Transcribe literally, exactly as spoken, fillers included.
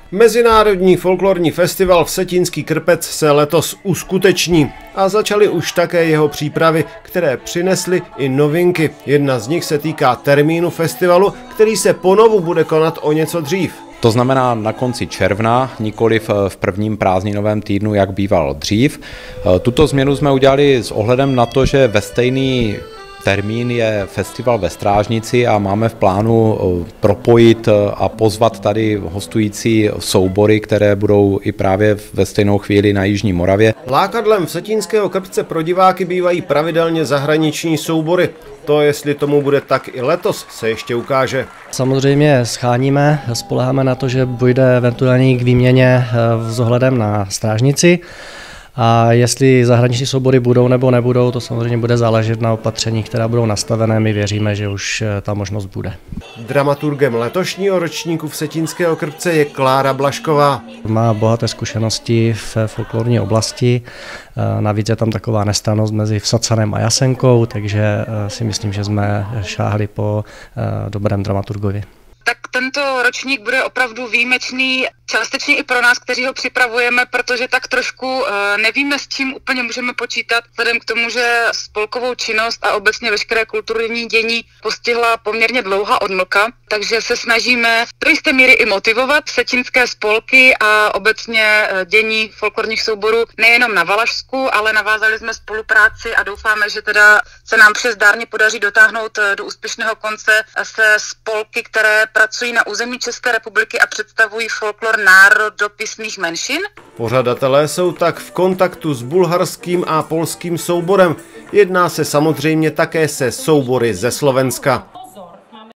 Mezinárodní folklorní festival Vsetínský krpec se letos uskuteční a začaly už také jeho přípravy, které přinesly i novinky. Jedna z nich se týká termínu festivalu, který se ponovu bude konat o něco dřív. To znamená na konci června, nikoliv v prvním prázdninovém týdnu, jak býval dřív. Tuto změnu jsme udělali s ohledem na to, že ve stejný termín je festival ve Strážnici a máme v plánu propojit a pozvat tady hostující soubory, které budou i právě ve stejnou chvíli na Jižní Moravě. Lákadlem Vsetínského krpce pro diváky bývají pravidelně zahraniční soubory. To, jestli tomu bude tak i letos, se ještě ukáže. Samozřejmě scháníme, spoléháme na to, že bude eventuálně k výměně s ohledem na Strážnici. A jestli zahraniční soubory budou nebo nebudou, to samozřejmě bude záležet na opatření, která budou nastavené. My věříme, že už ta možnost bude. Dramaturgem letošního ročníku Vsetínského krpce je Klára Blašková. Má bohaté zkušenosti v folklorní oblasti, navíc je tam taková nestrannost mezi Vsacanem a Jasenkou, takže si myslím, že jsme šáhli po dobrém dramaturgovi. Tak tento ročník bude opravdu výjimečný, částečně i pro nás, kteří ho připravujeme, protože tak trošku nevíme, s čím úplně můžeme počítat, vzhledem k tomu, že spolkovou činnost a obecně veškeré kulturní dění postihla poměrně dlouhá odmlka, takže se snažíme do jisté míry i motivovat vsetínské spolky a obecně dění folklorních souborů nejenom na Valašsku, ale navázali jsme spolupráci a doufáme, že teda se nám vše zdárně podaří dotáhnout do úspěšného konce se spolky, které pracují na území České republiky a představují folklor národopisných menšin. Pořadatelé jsou tak v kontaktu s bulharským a polským souborem. Jedná se samozřejmě také se soubory ze Slovenska.